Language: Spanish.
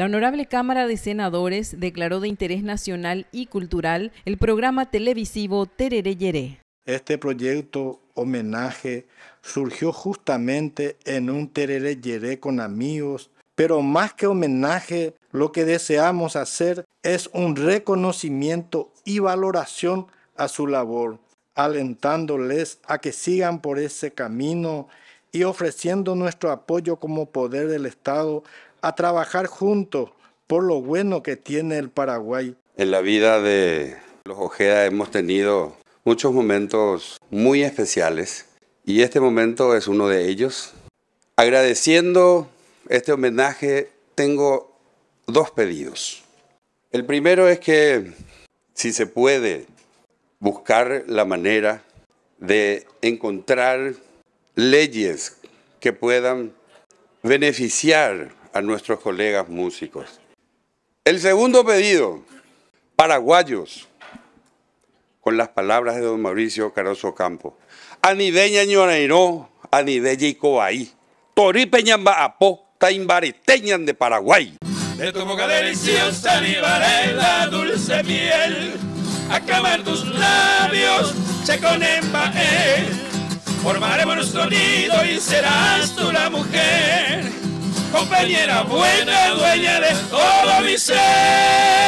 La Honorable Cámara de Senadores declaró de interés nacional y cultural el programa televisivo Tereré Yeré. Este proyecto homenaje surgió justamente en un Tereré Yeré con amigos, pero más que homenaje, lo que deseamos hacer es un reconocimiento y valoración a su labor, alentándoles a que sigan por ese camino y ofreciendo nuestro apoyo como poder del Estado a trabajar juntos por lo bueno que tiene el Paraguay. En la vida de los Ojeda hemos tenido muchos momentos muy especiales y este momento es uno de ellos. Agradeciendo este homenaje, tengo dos pedidos. El primero es que, si se puede, buscar la manera de encontrar leyes que puedan beneficiar a nuestros colegas músicos. El segundo pedido, paraguayos, con las palabras de don Mauricio Caroso Campo. Anideña ñoreiró, anideña y coaí, toripeñamba apó, taimbareteñan de Paraguay. De tu boca deliciosa libaré la dulce miel, a quemar tus labios, checonembae. Formaremos nuestro nido y serás tú la mujer, compañera buena, dueña de todo mi ser.